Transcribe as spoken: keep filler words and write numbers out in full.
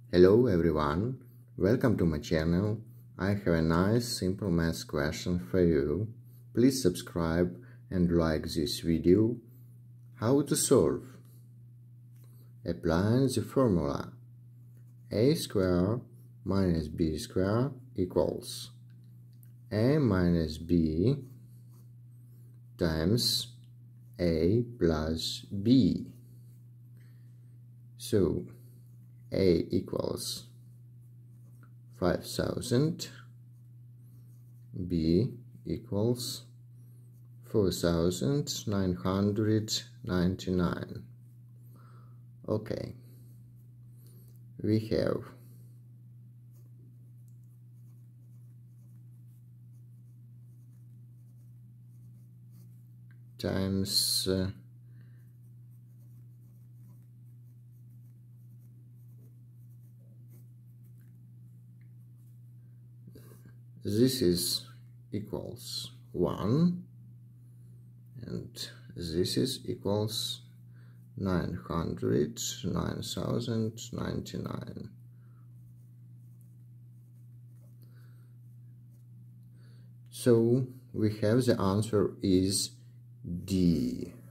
Hello everyone, welcome to my channel. I have a nice simple math question for you. Please subscribe and like this video. How to solve? Applying the formula a squared minus b squared equals a minus b times a plus b. So a equals five thousand, b equals four thousand nine hundred ninety-nine. Okay, we have times uh, this is equals one and this is equals nine hundred nine thousand ninety-nine. So we have the answer is D.